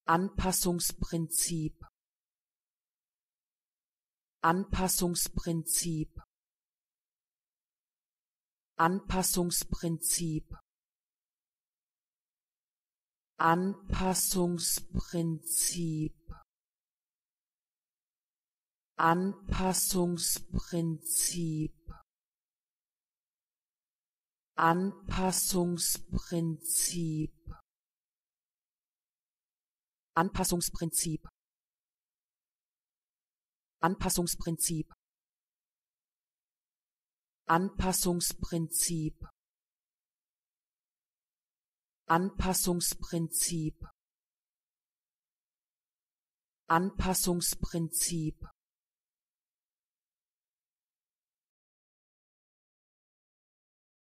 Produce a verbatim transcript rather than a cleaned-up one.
Anpassungsprinzip, Anpassungsprinzip, Anpassungsprinzip, Anpassungsprinzip, Anpassungsprinzip, Anpassungsprinzip, Anpassungsprinzip, Anpassungsprinzip, Anpassungsprinzip, Anpassungsprinzip, Anpassungsprinzip,